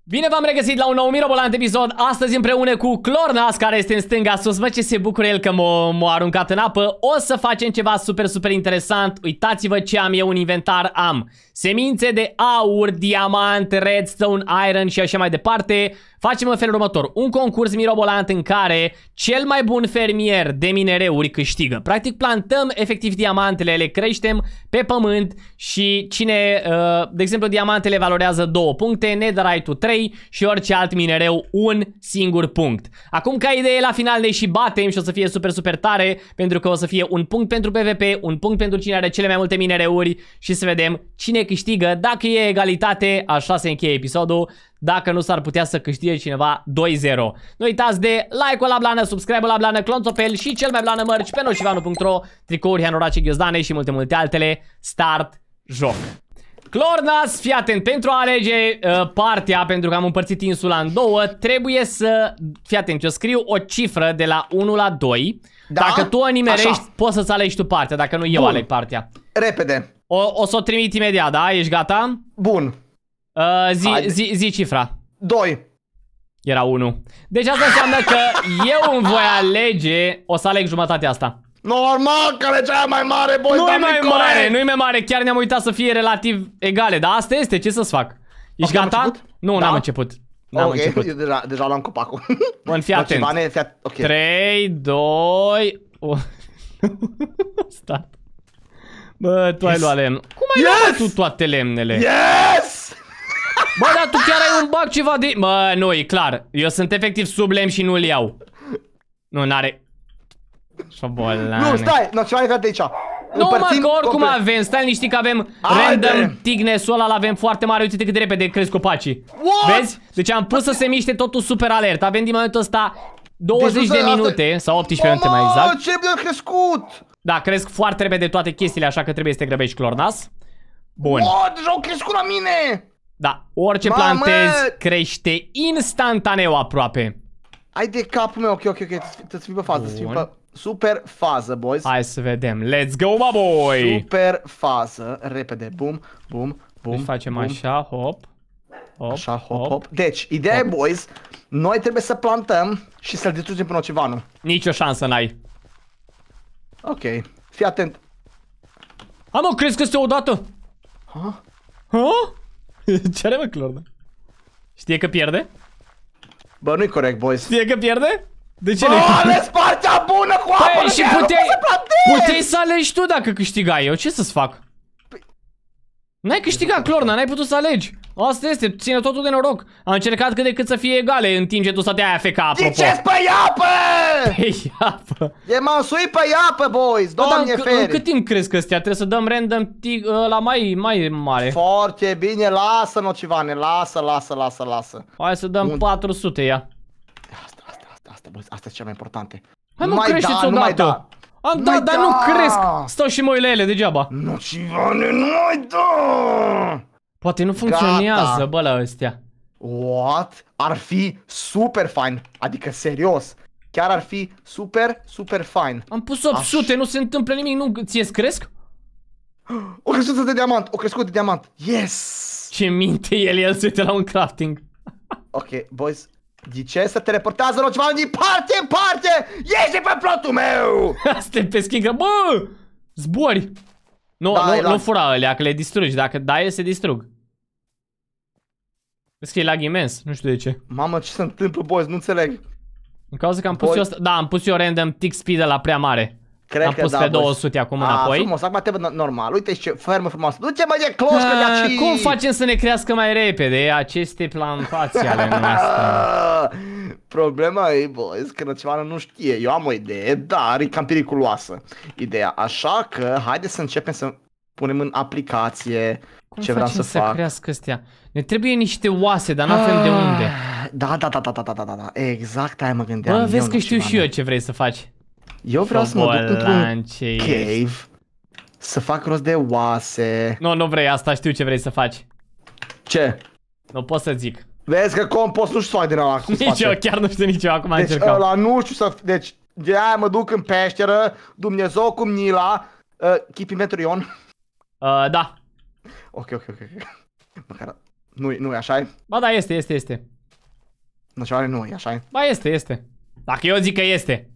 Bine v-am regăsit la un nou mirobolant episod. Astăzi împreună cu Clornas, care este în stânga sus. Văd ce se bucură el că m-a aruncat în apă. O să facem ceva super interesant. Uitați-vă ce am eu în inventar. Am semințe de aur, diamant, redstone, iron și așa mai departe. Facem în felul următor: un concurs mirobolant în care cel mai bun fermier de minereuri câștigă. Practic plantăm efectiv diamantele, le creștem pe pământ și cine, de exemplu, diamantele valorează 2 puncte, netherite-ul 3 și orice alt minereu un singur punct. Acum, ca idee, la final ne și batem și o să fie super tare, pentru că o să fie un punct pentru PvP, un punct pentru cine are cele mai multe minereuri și să vedem cine câștigă. Dacă e egalitate, așa se încheie episodul. Dacă nu, s-ar putea să câștige cineva 2-0. Nu uitați de like-ul la blană, subscribe-ul la blană, clonțopel și cel mai blană mărci pe nocivanu.ro, tricouri, hanorace, ghiozdane și multe altele. Start joc. Clornas, fii atent, pentru a alege partea, pentru că am împărțit insula în două, trebuie să, fii atent, eu scriu o cifră de la 1 la 2. Da? Dacă tu o nimerești, poți să-ți alegi tu partea, dacă nu eu aleg partea. Repede. O să o trimit imediat, da? Ești gata? Bun. Zi cifra. 2. Era 1. Deci asta înseamnă că eu îmi voi alege, o să aleg jumătatea asta. Normal că e cea mai mare, boy. Nu-i mai mare, nu-i mai mare, chiar ne-am uitat să fie relativ egale, dar asta este, ce să-ți fac? Ești gata? Nu, n-am început. N-am început. Eu deja luam copacul. Bun, fii atent. 3, 2, 1. Start. Bă, tu ai luat lemn. Cum ai luat tu toate lemnele? Yes! Bă, dar tu chiar ai un bug ceva de... Bă, nu, e clar. Eu sunt efectiv sub lemn și nu-l iau. Nu, n-are... Nu, stai, nu, ceva e de aici. Nu, mă, că oricum avem, stai liniștit că avem random thickness-ul ăla, l-avem foarte mare, uite cât de repede cresc copacii. Vezi? Deci am pus să se miște totul super alert. Avem din momentul ăsta 20 de minute, sau 18 minute mai exact. Ce bine a crescut! Da, cresc foarte repede toate chestiile, așa că trebuie să te grăbești, Clornas. Bun. Deja au crescut la mine! Da, orice plantezi crește instantaneu aproape. Hai de capul meu, ok, să fii pe fază, să fii pe... Super fază, boys. Hai să vedem, let's go, my boy! Super fază, repede, bum. Deci facem așa, hop. Așa, hop. Deci, ideea e, boys, noi trebuie să plantăm și să-l distrugem pe nocivanu. Nicio șansă n-ai. Ok, fii atent. Mă, crezi că este odată? Ha? Ce are, mă, Clorna? Știe că pierde? Bă, nu-i corect, boys. Știe că pierde? De ce ales partea bună cu apă! Păi, și puteai să alegi tu dacă câștigai. Eu ce să-ți fac? N-ai câștigat, Clorna, n-ai putut să alegi. Asta este, ține totul de noroc. Am încercat cât de cât să fie egale în timp ce tu stăteai AFK, apropo. Ziceți pe apă! Pe apă. E m-am pe apă, boys, doamne feri. În cât timp crezi că ăstea? Trebuie să dăm random la mai mare. Foarte bine, lasă, nocivane, lasă. Hai să dăm 400, ia. Asta, boys, asta e cea mai importante. Hai, mă, crește-ți odată. Am dat, dar nu cresc. Stau și mă uit la ele degeaba. Nocivane, nu mai da! Poate nu funcționează, bă, la ăstea. What? Ar fi super fine. Adică, serios. Chiar ar fi super fine. Am pus 800, nu se întâmplă nimic, nu ți-e cresc? O crescut de diamant, Yes! Ce minte el se uite la un crafting. Ok, boys. De ce să te reportează nocivanu din parte în parte? Ieși pe plotul meu! Asta e peschică, bă! Zbori! Nu fura alea, că le distrugi. Dacă dai, se distrug. Vezi că e lag imens, nu știu de ce. Mamă, ce se întâmplă, boys, nu înțeleg. În cauza că am pus eu asta, da, am pus eu random tick speed la prea mare. Am pus pe 200 acum înapoi. Frumos, acum te văd normal. Uite ce fermă frumoasă. Du-te-mă de cloșcă de aici. Cum facem să ne crească mai repede aceste plantații ale noastre? Problema e, boys, că nocivanu nu știe. Eu am o idee, dar e cam periculoasă ideea. Așa că haideți să începem să punem în aplicație ce vreau să fac. Să crească astea? Ne trebuie niște oase, dar n-avem de unde. Da. Exact aia mă gândeam. Bă, vezi că știu și eu ce vrei să faci. Eu vreau să mă duc într-un cave, să fac rost de oase. Nu vrei asta, știu ce vrei să faci. Ce? Nu pot să zic. Vezi că compost nu știu din ăla cum nici eu, chiar nu știu nici eu, acum deci încercam. Ăla nu știu să... Deci, de aia mă duc în peșteră, Dumnezeu cum Nila, keep inventory on. Da. Ok. Măcar Nu-i așa-i? Ba da, este. Nocivane nu-i așa-i? Ba este. Dacă eu zic că este.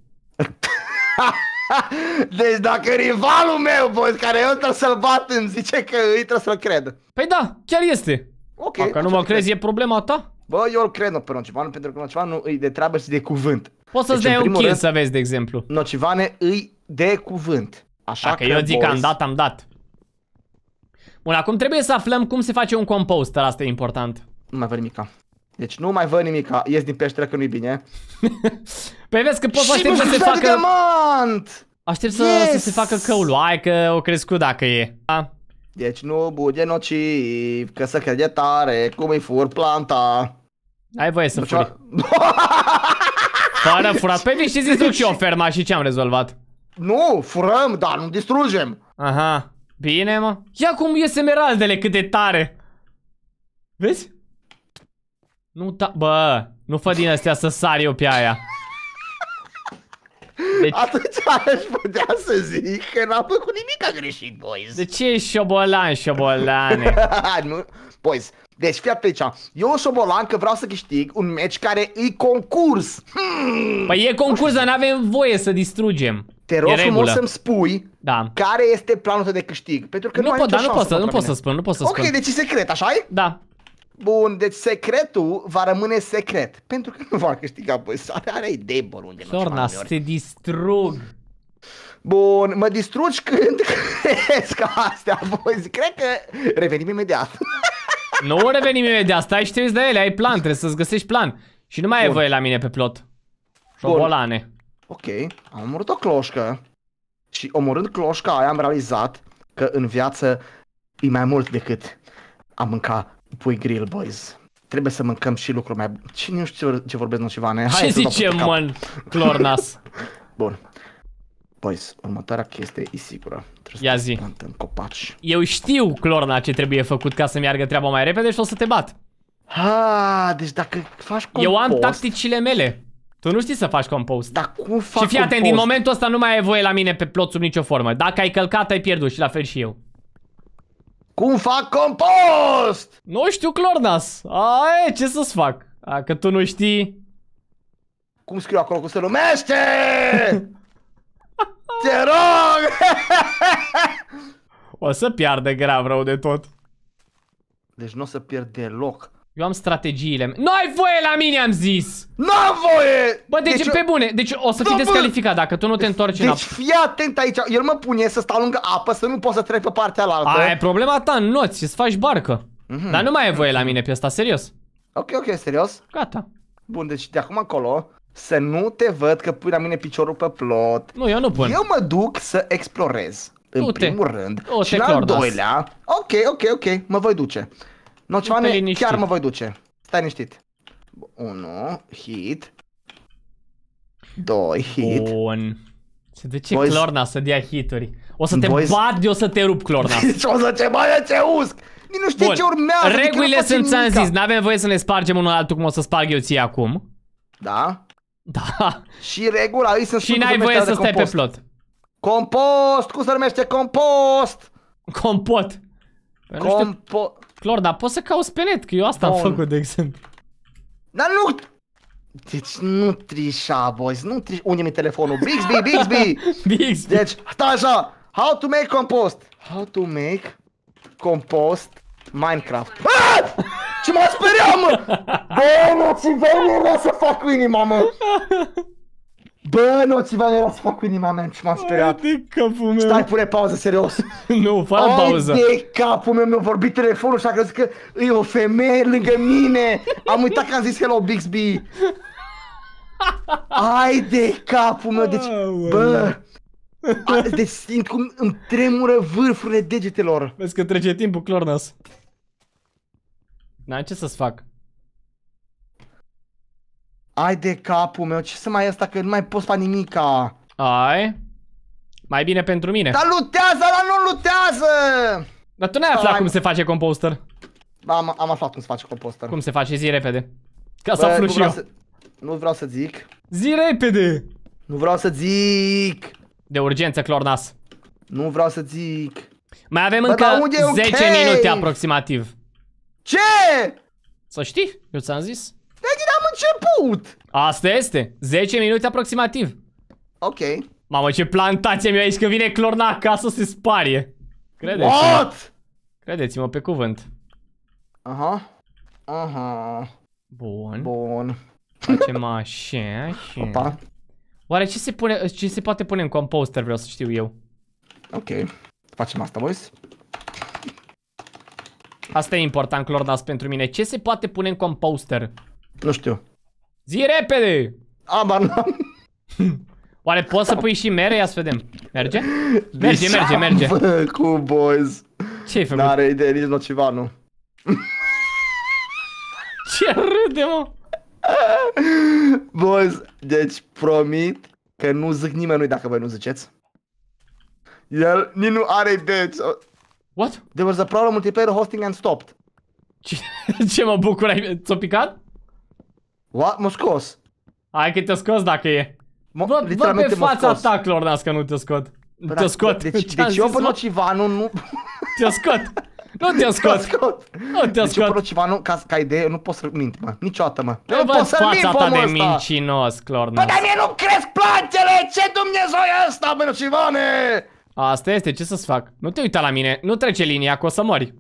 Deci dacă rivalul meu, boys, care eu trebuie să-l bat, îmi zice că îi trebuie să-l cred. Păi da, chiar este. Ok. Dacă nu mă crezi, e problema ta? Bă, eu îl cred pe Nocivane, pentru că Nocivane îi de treabă și de cuvânt. Poți să-ți dai un kill să vezi, de exemplu. Nocivane îi de cuvânt. Așa dacă că, eu zic că boys, am dat. Bun, acum trebuie să aflăm cum se face un composter, asta e important. Nu mai văd nimica. Deci nu mai văd nimica, ies din peșteră că nu-i bine. Păi vezi că poți să aștept să se facă... Aștept să se facă căulul, hai că o crescut dacă e. Da? Deci nu buge nociv, că să crede tare, cum îi fur planta. Ai voie să furi. Fără furat. Păi vii și distrug și o ferma și ce am rezolvat? Nu, furăm, dar nu distrugem. Aha, bine mă. Ia cum ies emeraldele, cât de tare. Vezi? Nu bă, nu fă din astea să sar eu pe aia. Deci... Atunci aș putea să zic că n-am făcut nimic greșit, boys. De ce ești șobolane? Nu, boys, deci fii aici. Eu șobolan că vreau să câștig un meci care îi concurs. Păi e concurs, dar n-avem voie să distrugem. Te rog frumos să-mi spui care este planul tău de câștig. Pentru că nu pot să spun. Ok, deci e secret, așa-i? Da. Bun, deci secretul va rămâne secret. Pentru că nu va câștiga, băi, are idei, bă, unde nu Sorna, te distrug. Bun, mă distrugi când crezi ca astea, băi, cred că revenim imediat. Nu revenim imediat, stai și te uiți de ele, ai plan, trebuie să-ți găsești plan. Și nu mai ai voie la mine pe plot. Șobolane. Ok, am omorât o cloșcă. Și omorând cloșca aia am realizat că în viață e mai mult decât a mânca pui grill, boys. Trebuie să mâncăm și lucruri mai bune. Cine nu știu ce vorbesc, Nocivane? Ce zice, mă, Clornas? Bun. Boys, următoarea chestie e sigură. Ia zi. Plantăm copaci. Eu știu, Clorna, ce trebuie făcut ca să meargă treaba mai repede și o să te bat. Deci dacă faci compost... Eu am tacticile mele. Tu nu știi să faci compost. Dar cum fac și fii atent, din momentul ăsta nu mai ai voie la mine pe plot sub nicio formă. Dacă ai călcat, ai pierdut și la fel și eu. Cum fac compost? Nu știu, Clornas. Ce să-ți fac? Că tu nu știi... Cum scriu acolo, cum se numește? Te rog! O să piardă grav rău de tot. Deci nu o să pierd deloc. Eu am strategiile mele. Nu ai voie la mine, am zis! N-am voie! Bă, deci pe bune, deci o să fii descalificat dacă tu nu te întorci înapoi. Deci fii atent aici, el mă pune să stau lângă apă, să nu pot să trec pe partea alaltă. Aia e problema ta, noți, să faci barcă. Dar nu mai ai voie la mine pe ăsta, serios. Ok, serios? Gata. Bun, deci de acum încolo să nu te văd că pui la mine piciorul pe plot. Nu, eu nu pun. Eu mă duc să explorez. În primul rând. Și în al doilea. Ok, mă voi duce. Nocivane, chiar mă voi duce. Stai liniștit. 1 hit. 2 hit. Bun. Se duce Clorna să dea hituri. O să te bat, eu să te rup, Clorna. Deci o să te baie ce usc. Nu știi ce urmează. Regulile sunt, ți-am zis, n-avem voie să ne spargem unul altul cum o să sparg eu ție acum. Da? Da. Și regula îi sunt. Și n-ai voie să stai pe plot. Compost, cum se numește compost? Compot. Clor, dar poți să cauți pe net, că eu asta am făcut, de exemplu. Dar nu... Deci nu trișa, boys, nu trișa. Unde mi telefonul? Bixby! Deci, stai așa. How to make compost. How to make compost Minecraft. Ce m-a speriat, mă! Bă, Nocivane, era să fac cu inima, mă! Bă, Nocivane, era să fac cu inima mea, ce m-a speriat. De capul meu. Stai, pune pauză, serios. Nu, fără pauză. De capul meu, mi-a vorbit telefonul și a crezut că e o femeie lângă mine. Am uitat că am zis hello, Bixby. Ai de capul meu, deci, bă. Deci simt cum îmi tremură vârfurile degetelor. Vezi că trece timpul, Clornas. N-ai ce să-ți fac. Ai de capul meu, ce să mai e asta, că nu mai poți face nimica. Ai? Mai bine pentru mine. Dar lutează, dar nu lutează! Dar tu n-ai aflat cum se face composter. Am aflat cum se face composter. Cum se face, zi repede. Ca să aflu și eu. Nu vreau să zic. Zi repede! Nu vreau să zic. De urgență, Clornas. Nu vreau să zic. Mai avem încă 10 minute aproximativ. Ce? Să știi, eu ți-am zis. De am început. Asta este, 10 minute aproximativ. Ok. Mamă, ce plantație mi-a aici, că vine Clorna acasă se sparie. Credeți-mă. What? Credeți-mă pe cuvânt. Aha. Aha. Bun. Bun. Facem așa. Opa. Oare ce se poate pune în composter, vreau să știu eu. Ok. Facem asta, boys. Asta e important, Clornas, pentru mine. Ce se poate pune în composter? Nu știu. Zi repede! Abar n-am. Oare poți să pui și mere? Ia să vedem. Merge? Merge. Cu boys. Ce-ai făcut? N-are idee nici nocivanu. Ce râde, mă? Boys, deci promit că nu zic nimănui dacă voi nu ziceți. El nici nu are idee. What? There was a problem multiplayer hosting and stopped. Ce mă bucur, ți-o picat? What? M-a scos. Hai că te scos dacă e. Vă pe fața ta, Clornas, că nu te scot. Te scot. Deci eu pe Nocivanu nu... Te scot. Nu te scot. Nu te deci eu pe scot. Nocivanu, ca idee, nu pot să mint, mă. Niciodată, mă. Eu văd fața ta de mincinos, Clornas. Bă, dar mie nu cresc plantele! Ce Dumnezeu e ăsta, bă, Nocivane? Asta este, ce să-ți fac? Nu te uita la mine, nu trece linia, că o să mori.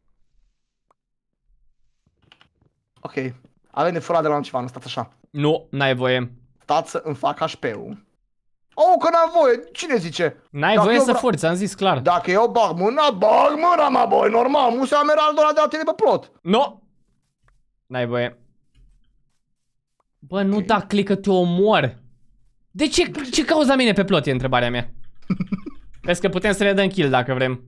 Ok. Avem de furat de la Nocivanu, stați așa. Nu, n-ai voie. Stați să îmi fac HP-ul. Oh, că n-am voie, cine zice? N-ai voie să furi, ți-am zis clar. Dacă eu bag mâna, mă, boi, normal, musea Emeraldul ăla de la tine pe plot. Nu! N-ai voie. Bă, nu da click că te omor. De ce cauzi la mine pe plot, e întrebarea mea. Vezi că putem să ne dăm kill dacă vrem.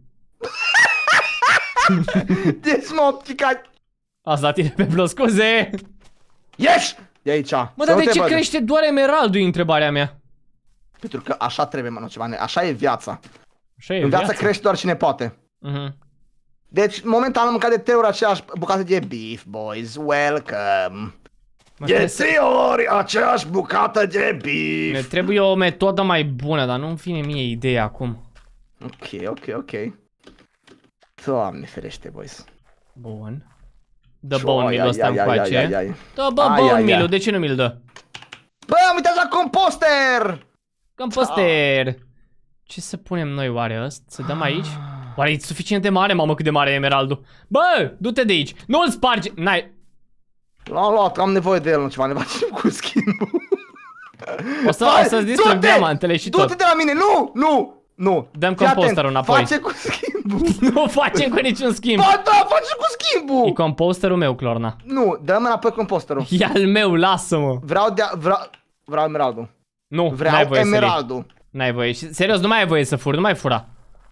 Deci m-am picat. Asta tine pe plot, scuze. Ieși! De aici. Mă, dar de ce crește doar emeraldul, e întrebarea mea. Pentru că așa trebuie, mă, Nocivane, așa e viața. Așa e în viața crește doar cine poate. Deci, momentan am mâncat de 3 ori aceeași bucată de beef, boys. Welcome. De 3 ori aceeași bucată de beef. Ne trebuie o metodă mai bună, dar nu-mi vine mie ideea acum. Ok. Doamne ferește, boys. Bun. Dă bone meal-ul ăsta încoace. Dă bone meal-ul, de ce nu mi-l dă? Bă, am uitat la composter! Composter! Ce să punem noi oare ăsta? Să dăm aici? Oare e suficient de mare? Mamă, cât de mare e emeraldul. Bă, du-te de aici. Nu-l sparge. N-ai... L-am luat, am nevoie de el, nu ceva, ne facem cu schimbul. O să-ți distrug diamantele și tot. Du-te de la mine, nu. Dăm composterul înapoi. Face cu schimbul. Nu facem cu niciun schimb. Ba da, face cu schimbul. E composterul meu, Clorna. Nu, dă-mi înapoi composterul. E al meu, lasă-mă. Vreau emeraldul. Nu, vreau emeraldul. N-ai voie. Serios, nu mai ai voie să furi, nu mai fura.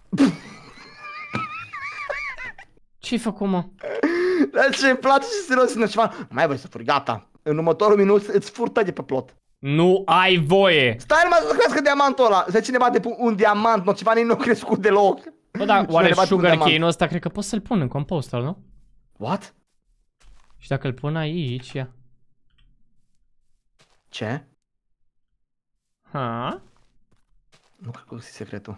Ce-ai făcut, mă? Dar ce-mi place și serios, ceva. Mai ai voie să furi, gata. În următorul minut îți furtă de pe plot. Nu ai voie. Stai numai să crească diamantul ăla. Să cineva de un diamant, Nocivane nu a crescut deloc. Bă, dar oare sugar cane-ul ăsta cred că pot să-l pun în composter, nu? What? Și dacă îl pun aici, ia. Ce? Ha? Nu cred că e secretul.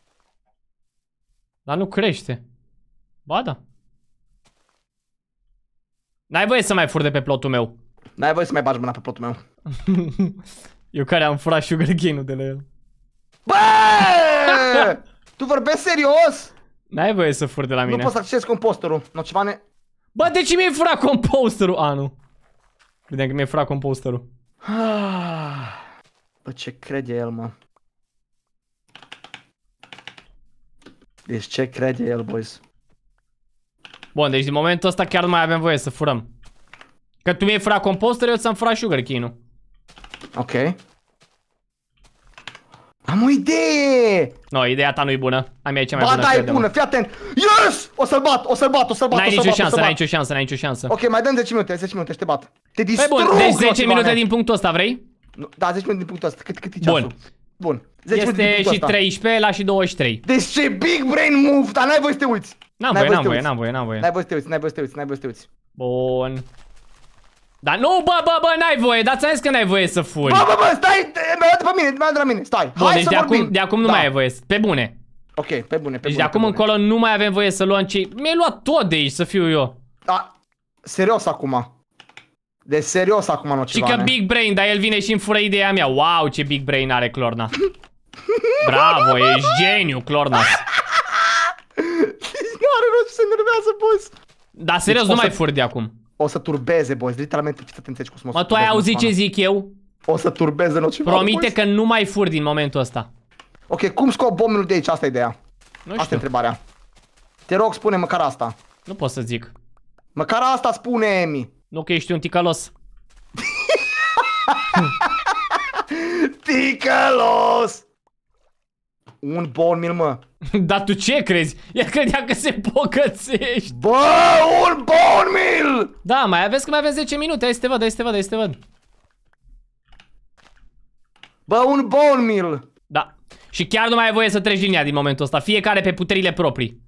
Dar nu crește. Ba da. N-ai voie să mai furi de pe plotul meu. N-ai voie să mai bagi mâna pe plotul meu. Eu care am furat sugar cane-ul de la el. Bă! Tu vorbești serios? N-ai voie să furi de la mine. Nu poți să accesezi composterul, Nocivane. Bă, de ce mi-ai furat composterul? A, nu. Vedeam că mi-ai furat composterul. Bă, ce crede el, mă? Deci ce crede el, boys? Bun, deci din momentul ăsta chiar nu mai avem voie să furăm. Că tu mi-ai furat composterul, eu ți-am furat sugar cane-ul. Ok. Am o idee! No, ideea ta nu-i bună. A mea e cea mai bună, ba, da, e bună, fii atent! Yes! O să-l bat! N-ai nicio șansă. Ok, mai dăm 10 minute și te bat. Te distrug, păi bun, deci 10 minute din punctul ăsta, vrei? Da, 10 minute din punctul ăsta, cât e ceasul? Bun. 10 minute din este punctul și 13, la și 23. Deci ce big brain move, dar n-ai voie să te uiți. N-am voie. N-ai voie să te uiți. Bun. Dar nu, bă, n-ai voie, dar ți-am zis că n-ai voie să furi. Bă, stai, mi-a dat pe mine, mi-a dat de la mine, stai. Bun, deci de acum nu mai ai voie, pe bune. Ok, pe bune. Deci de acum încolo nu mai avem voie să luăm ce... Mi-ai luat tot de aici, să fiu eu. Da, serios acum. De serios acum, Nocivane. Și că big brain, dar el vine și îmi fură ideea mea. Wow, ce big brain are Clorna. Bravo, ești geniu, Clorna. Nu are rost, se enervează, boys. Dar serios, deci nu mai furi de acum. O să turbeze, boys, literalmente, fiți atenți cum să mă tu ai auzit ce zic eu? O să turbeze Nocivane. Promite că nu mai furi din momentul ăsta. Ok, cum scop bombul de aici? Asta e ideea. Nu asta e întrebarea. Te rog, spune măcar asta. Nu pot să zic. Măcar asta spune-mi. Nu că ești un ticălos. Ticălos! Un bone meal, mă. Dar tu ce crezi? El credea că se pocățești. Bă, un bone meal! Da, mai aveți că mai aveți 10 minute. Hai să te văd, hai să te văd, hai să te văd. Bă, un bone meal! Da. Și chiar nu mai ai voie să treci linia din momentul ăsta. Fiecare pe puterile proprii.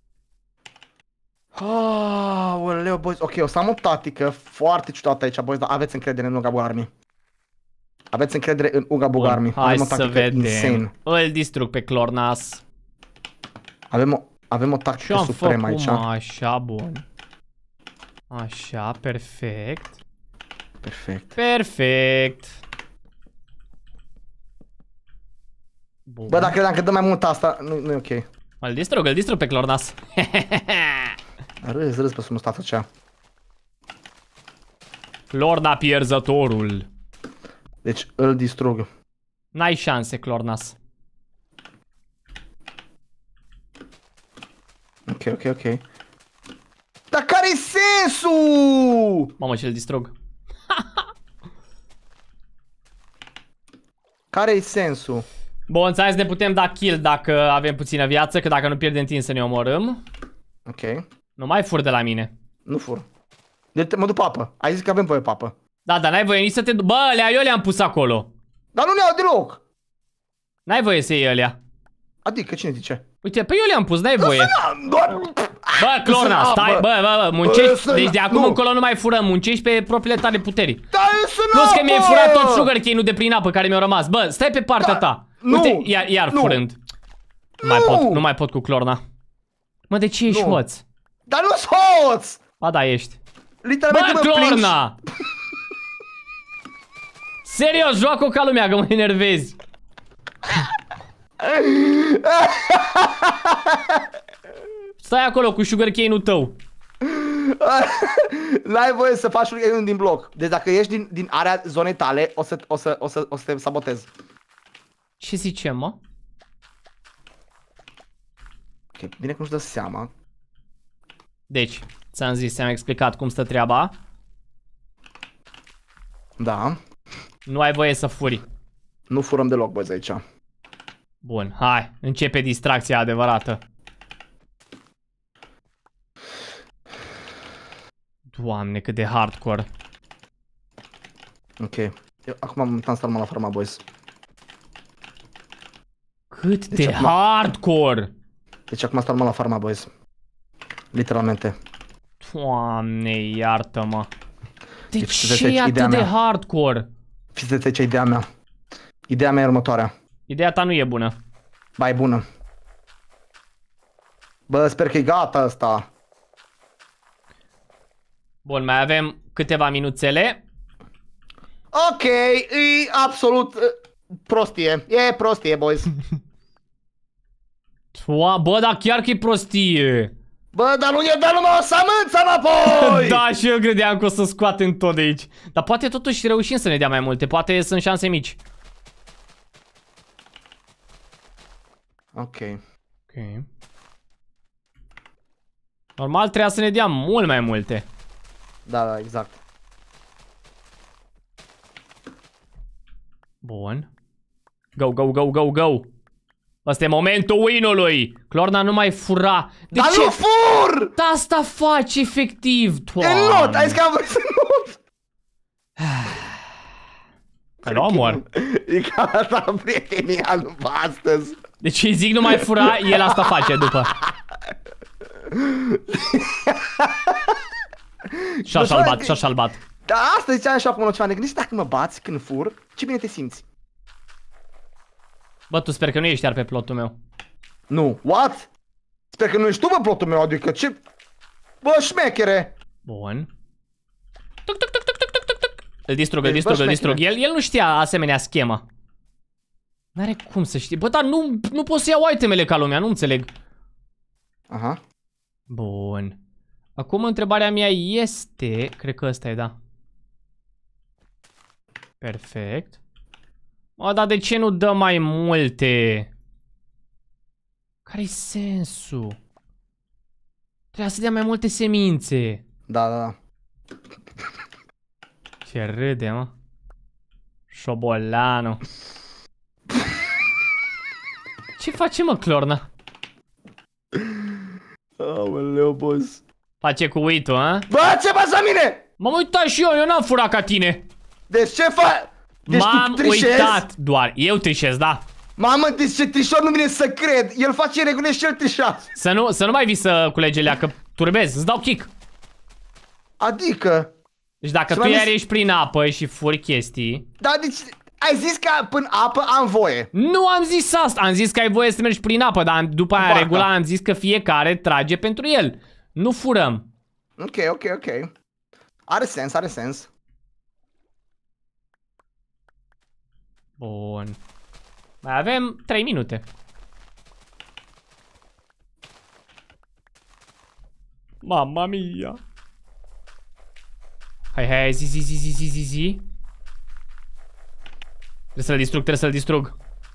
Aoleu, boys. Ok, o să am o tactică foarte ciudată aici, boys, dar aveți încredere în Uga Bug Army. Aveți încredere în Uga Bug Army. Hai să vedem. Insane. Îl distrug pe Clornas. Avem o tactică supremă aici. Așa, bun. Așa, perfect. Perfect. Perfect. Bun. Bă, dacă credeam că dă mai mult asta, nu e ok. Îl distrug pe Clornas. Râs pe sunul statul aceea. Clorna pierzătorul. Deci îl distrug. N-ai șanse, Clornas. Ok. Dar care-i sensul? Mamă, ce-l distrug. Care-i sensul? Bun, înțeles, ne putem da kill dacă avem puțină viață, că dacă nu pierdem timp să ne omorâm. Ok. Nu mai fur de la mine. Nu fur. Mă duc papă. Ai zis că avem voie papă. Da, dar n-ai voie nici să te... Bă, eu le-am pus acolo. Dar nu le-au deloc. N-ai voie să iei alea. Adică, cine zice? Uite, pe eu le-am pus, n-ai voie. Bă, Clorna, stai, bă, muncești. Deci de acum încolo nu mai furăm, muncești pe propriile tale puteri. Plus că mi-ai furat tot sugarcane-ul de prin apă care mi-a rămas. Bă, stai pe partea ta. Uite, iar furând. Nu mai pot cu Clorna. Mă, de ce ești hoț? Dar nu-s hoț! Ba da, ești. Literalmente bă, Clorna! Serios, joacă ca lumea, că mă enervezi. Stai acolo cu sugarcane-ul tău. N-ai voie să faci sugarcane din bloc. Deci dacă ieși din area zonei tale, o să te sabotez. Ce zicem, mă? Ok, bine că nu-și dă seama. Deci, ți-am zis, ți-am explicat cum stă treaba. Da. Nu ai voie să furi. Nu furăm deloc, băzi, aici. Bun, hai, începe distracția adevărată. Doamne, cât de hardcore. Ok. Eu acum am transformat la farma, boys. Cât deci de hardcore! Deci acum am transformat la farma, boys. Literalmente. Doamne, iartă-mă. De ce e atât de hardcore? Fiți de ce ideea mea. Ideea mea e următoarea. Ideea ta nu e bună. Ba, e bună. Bă, sper că e gata asta. Bun, mai avem câteva minuțele. Ok, e absolut prostie. E prostie, boys. Bă, dar chiar că e prostie. Bă, dar nu e dă numai o sămânță înapoi! Da, și eu credeam că o să scoatem tot de aici. Dar poate totuși reușim să ne dea mai multe. Poate sunt șanse mici. Ok. Normal trebuia să ne dea mult mai multe. Da, exact. Bun. Go. Asta e momentul win-ului. Clorna nu mai fura. De ce? Nu fur! Da, asta faci efectiv. E not, ai zis că am vrut să not. Îl omor. E ca asta prietenia după astăzi. Deci îi zic nu mai fura, el asta face după. Și-a albat. Da, asta ziceam și acum ceva, ne gândești dacă mă bați când fur, ce bine te simți. Bă, tu sper că nu ești iar pe plotul meu. Nu, what? Sper că nu ești tu pe plotul meu, adică ce... Bă, șmechere. Bun. Tuc, tuc, tuc, tuc, tuc, tuc, tuc. Îl distrug, îl distrug, îl distrug. El nu știa asemenea schemă. N-are cum să știe. Bă, dar nu pot să iau itemele ca lumea, nu înțeleg. Aha. Bun. Acum întrebarea mea este... Cred că ăsta e, da. Perfect. Mă, dar de ce nu dă mai multe? Care-i sensul? Trebuia să dea mai multe semințe. Da, da, da. Ce râde, mă. Șobolanu. Ce face, mă, Clorna? Aoleu, boss. Face cu uitul, a? Bă, ce faci la mine? M-am uitat și eu n-am furat ca tine. Deci ce faci? Deci m-am uitat doar. Eu trișez, da. Mamă, deci ce trișor nu vine să cred. El face regulă și el trișează. Să nu mai vii să culegi alea, că turbezi, îți dau kick. Adică? Deci dacă tu iar ești prin apă și furi chestii... Da, deci ai zis că până apă am voie. Nu am zis asta, am zis că ai voie să mergi prin apă, dar după aia regula am zis că fiecare trage pentru el. Nu furăm. Ok, ok, ok. Are sens, are sens. Bun. Mai avem 3 minute. Mamma mia. Hai, hai, zi. Trebuie să-l distrug, trebuie să-l distrug.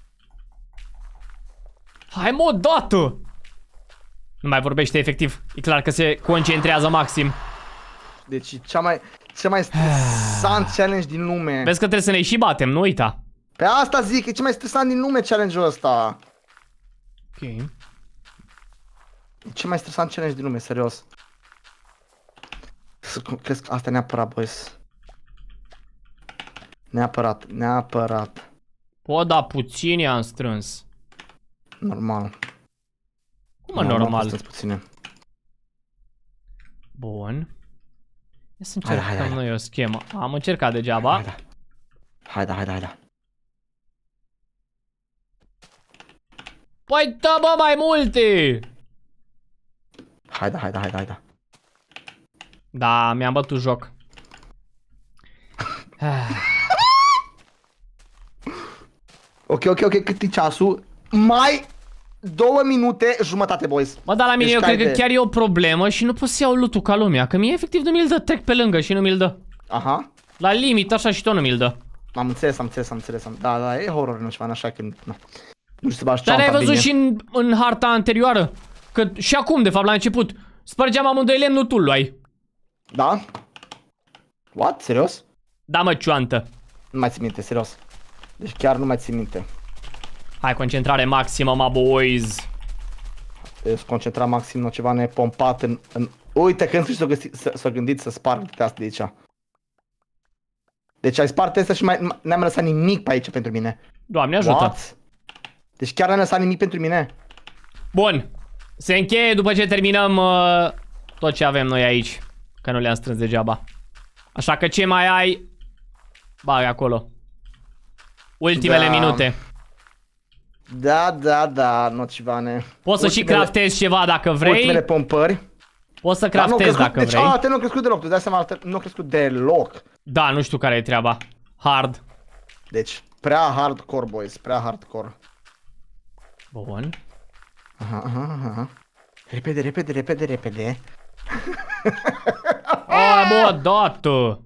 Hai, mă, odată! Nu mai vorbește efectiv. E clar că se concentrează maxim. Deci cea mai stresant challenge din lume. Vezi că trebuie să ne și batem, nu uita. Pe asta zic, e cel mai stresant din lume challenge-ul ăsta. Ok. E cel mai stresant challenge din lume, serios. Crezi că asta neapărat, boys. Neapărat, neapărat. O, da, puțin i-am strâns. Normal. Cum normal? Puține. Bun. Ia să încercăm noi o schemă. Am încercat degeaba. Haide. Păi da, bă, mai multe! Haide. Da, mi-am bătut joc. Ok, cât e ceasul? Mai 2 minute jumătate, boys. Mă, dar la mine deci eu cred că chiar e o problemă și nu pot să iau loot-ul ca lumea. Că mie efectiv nu mi-l dă, trec pe lângă și nu mi-l dă. Aha. La limit, așa și tot nu mi-l dă. Am înțeles. Da, e horror, nu ceva, așa că nu știu să bași dar ai văzut și în harta anterioară? Că și acum, de fapt, la început, spărgeam amândoi lemnul, tu luai. Da? What? Serios? Da, mă, cioantă. Nu mai țin minte, serios. Deci chiar nu mai țin minte. Hai, concentrare maximă, my boys. Deci concentra maxim, nu ceva nepompat în... Uite, când s-a gândit să sparg de asta de aici. Deci ai spart asta și n-am lăsat nimic pe aici pentru mine. Doamne ajută. What? Deci chiar n-am lăsat nimic pentru mine? Bun. Se încheie după ce terminăm tot ce avem noi aici. Că nu le-am strâns degeaba. Așa că ce mai ai? Bag acolo. Ultimele minute. Da, nocivane. Poți să și craftezi ceva dacă vrei. Ultimele pompări. Poți să craftezi dacă vrei. Deci, nu a crescut deloc, tu dai seama, nu a crescut deloc. Da, nu știu care e treaba. Hard. Deci, prea hardcore, boys, prea hardcore. Bun. Aha. Repede. Ai, bă, dată.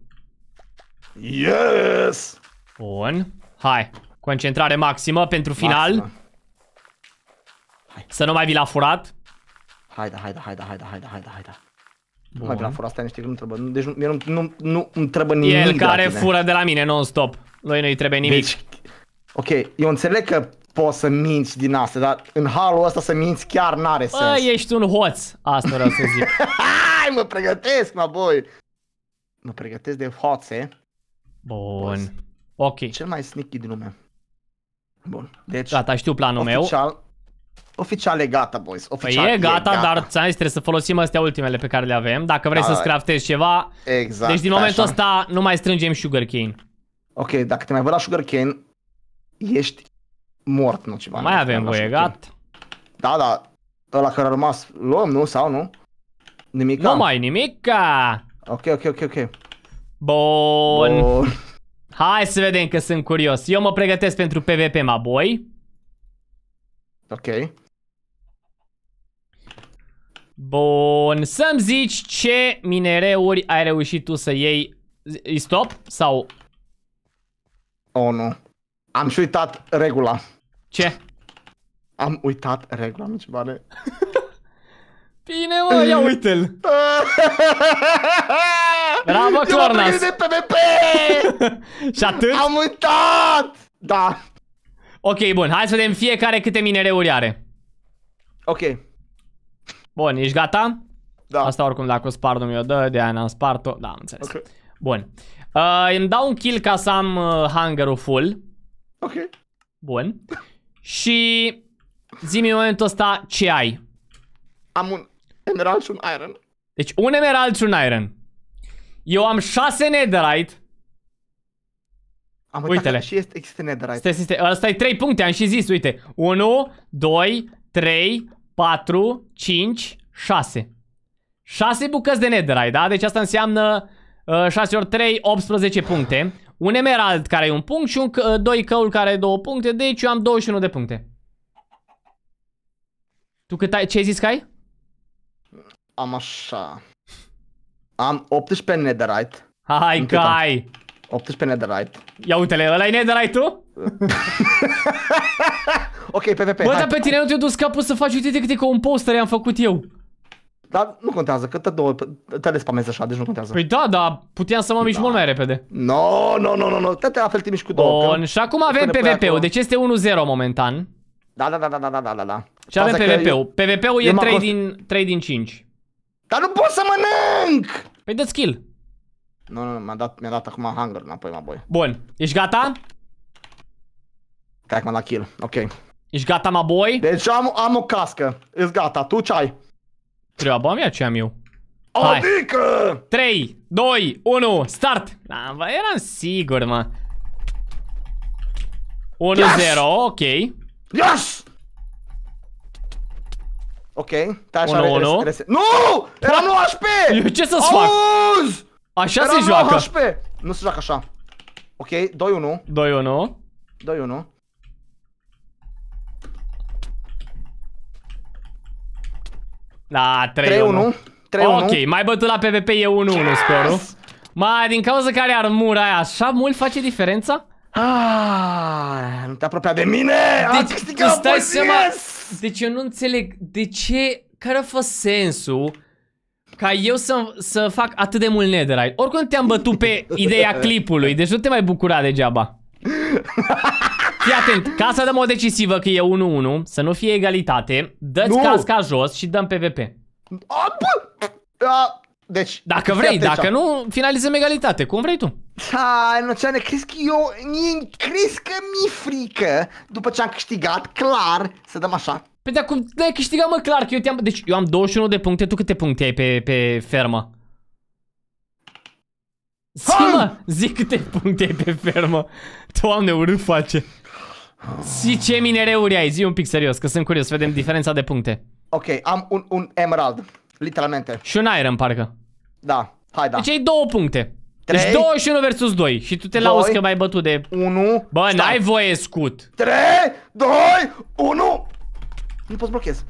Yes! Bun. Hai. Concentrare maximă pentru final. Maximă. Hai. Să nu mai vii la furat. Haide. Nu mai vii la furat, asta niște, nu trebuie. Deci nu îmi trebuie nimic. El care fură de la mine non-stop. Lui nu-i trebuie nimic. Deci, ok, eu înțeleg că poți să minți din asta, dar în halul ăsta să minți chiar n-are sens. Bă, ești un hoț. Asta vreau să zic. Hai, mă pregătesc, mă, boy. Mă pregătesc de hoțe. Bun. Ok. Cel mai sneaky din lume. Bun, deci... Gata, știu planul meu. Oficial e gata, boys. Oficial e gata, dar ți-am zis, trebuie să folosim astea ultimele pe care le avem. Dacă vrei să-ți craftezi ceva. Exact. Deci din momentul ăsta nu mai strângem sugarcane. Ok, dacă te mai văd la sugarcane, ești mort, nu ceva. Mai avem voie, gata. Da, ăla care a rămas luăm, nu? Sau nu? Nimica? Nu mai nimica. Ok. Bun. Hai să vedem că sunt curios. Eu mă pregătesc pentru PvP, my boy. Ok. Bun. Să-mi zici ce minereuri ai reușit tu să iei. Stop? Sau... Oh, nu. Am și uitat regula. Ce? Am uitat regula, nu ce bane. Bine, mă, ia uite-l. Bravo, Clornas. De PvP! Și atât? Am uitat! Da. Ok, bun, hai să vedem fiecare câte minereuri are. Ok. Bun, ești gata? Da. Asta oricum dacă o spart eu dă, de aia n-am spart-o. Da, am înțeles. Ok. Bun. Îmi dau un kill ca să am hunger-ul full. Ok. Bun. Și zi-mi în momentul ăsta ce ai. Am un emerald și un iron. Deci un emerald și un iron. Eu am 6 netherite. Am Uite-le. uitat că și există netherite. Ăsta e 3 puncte, am și zis, uite. 1, 2, 3, 4, 5, 6. 6 bucăți de netherite, da? Deci asta înseamnă 6 ori 3, 18 puncte. Un emerald care e un punct și 2 căul care e 2 puncte. Deci eu am 21 de puncte. Tu cât ai? Ce ai zis că ai? Am așa. Am 18 netherite. Hai că ai. 18 netherite. Ia uite-le, ăla-i netherite tu? Ok, PvP. Bă, dar pe tine nu te-a dus capul să faci, uite câte compostere am făcut eu. Dar nu contează, că te spamezi așa, deci nu contează. Păi da, dar puteam să mă mișc mult mai repede. No. Te la fel te miști cu două. Bun, și acum avem PvP-ul, deci este 1-0 momentan. Da. Și avem PvP-ul. PvP-ul e 3 din 5. Dar nu pot să mănânc! Păi dă skill. Nu, mi-a dat acum hunger înapoi, mă boi. Bun, ești gata? Cred că m-a dat kill, ok. Ești gata, mă boy? Deci am o cască, ești gata, tu ce ai? Treaba mea ce am eu. Adică! 3, 2, 1, start! Da, bă, eram sigur, mă. 1-0, ok. Yes! Ok, stai așa, 1-1. Nu! Era 9 HP! Eu ce să-ți fac? Auzi! Așa Era se 9 joacă. HP. Nu se joacă așa. Ok, 2-1. 2-1. 2-1. Da, 3-1. 3-1. Ok, mai bătut la PvP e 1-1 scorul. Mai din cauza care armura aia așa mult face diferența? Nu te apropia de mine! Deci, stai seama, deci eu nu înțeleg de ce, care a fost sensul ca eu să fac atât de mult netherite. Oricum te-am bătut pe ideea clipului, deci nu te mai bucura degeaba. Fii atent, ca să dăm o decisivă că e 1-1, să nu fie egalitate, dă-ți casca jos și dăm PvP. Deci, dacă vrei, dacă nu, finalizăm egalitate, cum vrei tu. Hai, Noceane, crezi că crezi că mi-e frică, după ce am câștigat, clar, să dăm așa? Păi dar cum ai câștigat, mă, clar, că eu deci eu am 21 de puncte, tu câte puncte ai pe fermă? Zi câte puncte ai pe fermă. Doamne, urât face. Zi ce minereuri ai, zi un pic serios, că sunt curios, să vedem diferența de puncte. Ok, am un emerald, literalmente. Și un iron, parcă. Da, hai da. Deci ai 2 puncte. Deci 21 versus 2 și tu te lauzi că m-ai bătut de... 1. Bă, n-ai voie scut. 3, 2, 1. Nu poți blochezi.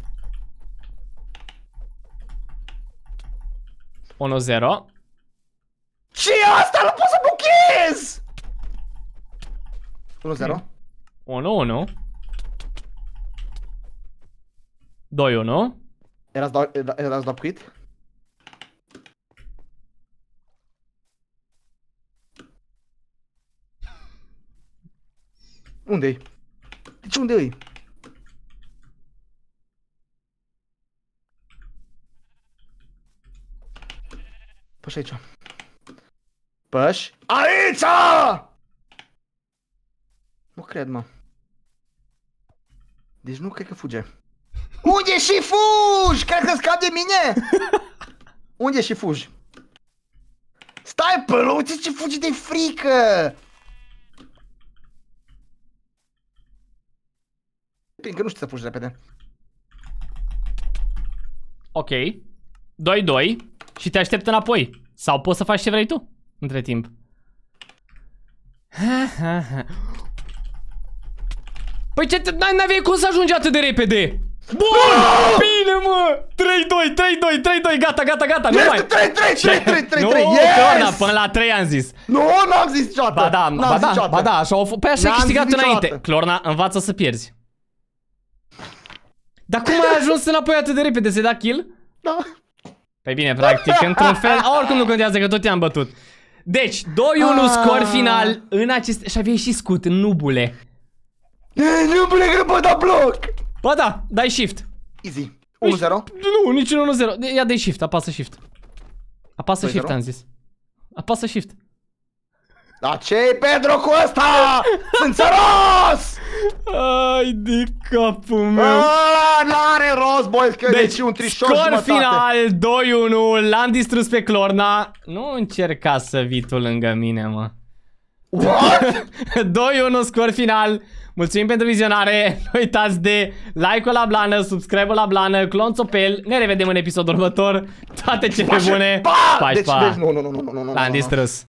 1-0. Ce asta? Nu pot să blochez! 1-0. 1-1. 2-1. Erați dat quit? Unde-i? Deci unde-i? Păși aici. Păși aici! Nu cred, mă. Deci nu cred că fuge. Unde și fugi? Cred că scap de mine? Unde și fugi? Stai, păluțe, ce fugi de frică! Că nu știu să fugi repede. Ok. 2-2. Și te aștept înapoi. Sau poți să faci ce vrei tu între timp. Păi ce, n-aveai cum să ajungi atât de repede? Bun! Bine, mă! 3-2, gata, nu mai. 3-3, Nu, yes! până la 3 am zis. Nu, n-am zis niciodată. Ba da, așa au fost. Păi așa ai câștigat înainte. Clorna, învață să pierzi. Dar cum ai ajuns înapoi atât de repede? Se da kill? Da. Păi bine, practic, într-un fel, oricum nu contează că tot i-am bătut. Deci, 2-1 scor final în aceste... Și aveai și scut, nubule. Nubule, că pot da bloc. Ba da, dai shift. Easy. 1-0? Nu, nici 1-0. Ia dai shift, apasă shift. Apasă shift, am zis. Apasă shift. Dar ce-i Pedro cu ăsta? Sunt țăros! Ai de capul meu. N-are rost, boys, că deci un trișor scor final 2-1. L-am distrus pe Clorna. Nu încerca să vii tu lângă mine, mă. What? 2-1 scor final. Mulțumim pentru vizionare. Nu uitați de like-ul la blană, subscribe-ul la blană, clonțopel. Ne revedem în episodul următor. Toate cele bune. Deci, nu. L-am distrus.